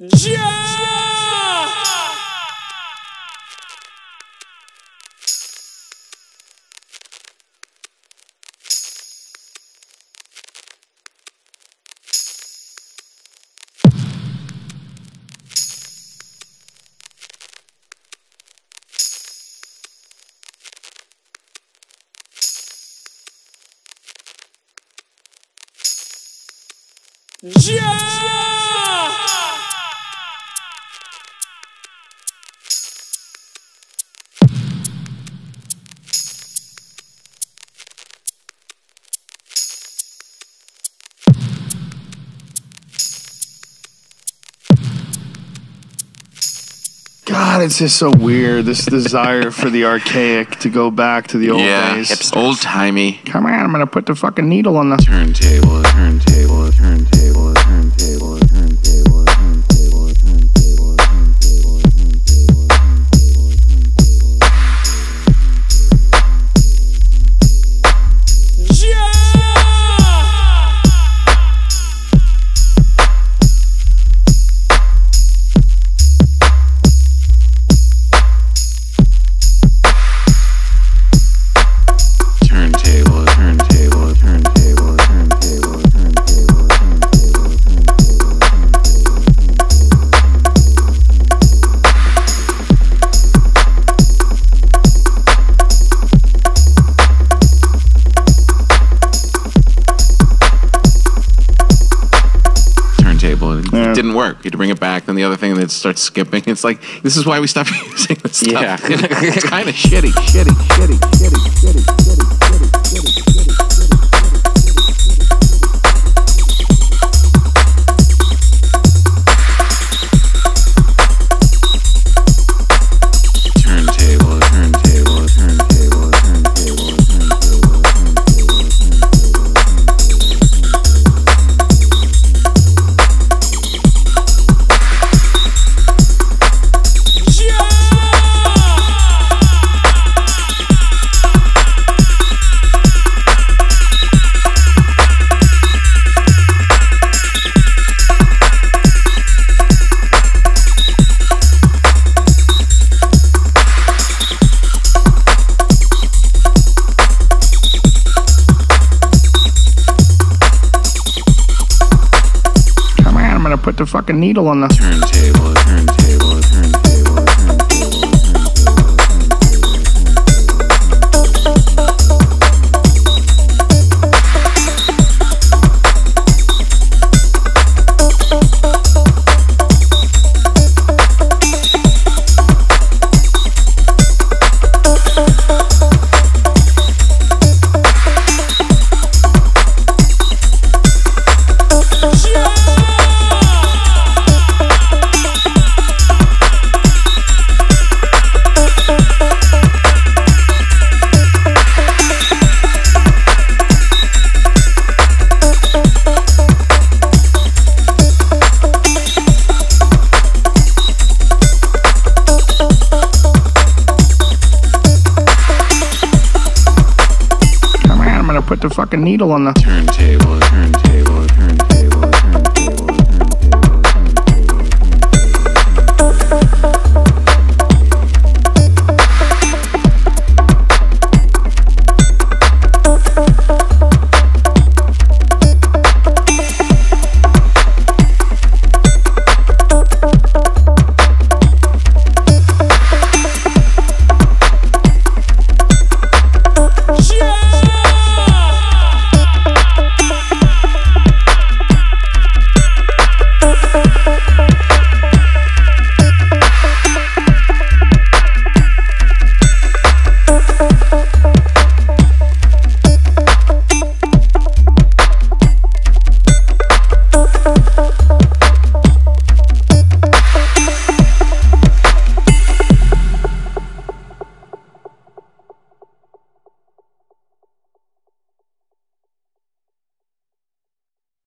Yeah! God, it's just so weird, this desire for the archaic to go back to the old days. Old-timey. Come on, I'm gonna put the fucking needle on the turntable, turntable, turntable, turntable, turntable, turntable, turntable, It didn't work. You had to bring it back, then the other thing, and it starts skipping. It's like, this is why we stopped using this stuff. Yeah. It's kind of shitty, shitty, shitty, shitty, shitty, shitty, shitty, shitty, shitty, turntable, turntable, turntable, turntable, put the fucking needle on the turntable, turntable, turntable, put the fucking needle on the turntable.